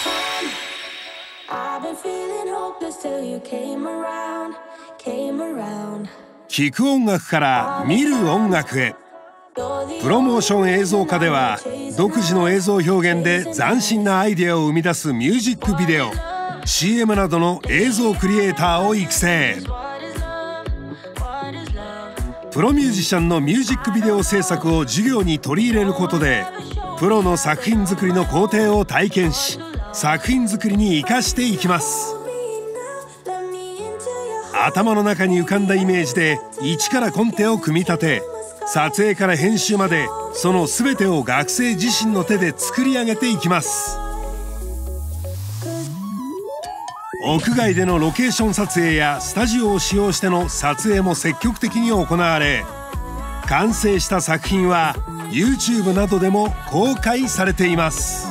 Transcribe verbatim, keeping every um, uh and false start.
聴く音楽から見る音楽へ。プロモーション映像化では独自の映像表現で斬新なアイデアを生み出すミュージックビデオ、 シーエム などの映像クリエイターを育成。プロミュージシャンのミュージックビデオ制作を授業に取り入れることでプロの作品作りの工程を体験し、作品作りに生かしていきます。頭の中に浮かんだイメージで一からコンテを組み立て、撮影から編集までその全てを学生自身の手で作り上げていきます。屋外でのロケーション撮影やスタジオを使用しての撮影も積極的に行われ、完成した作品は ユーチューブ などでも公開されています。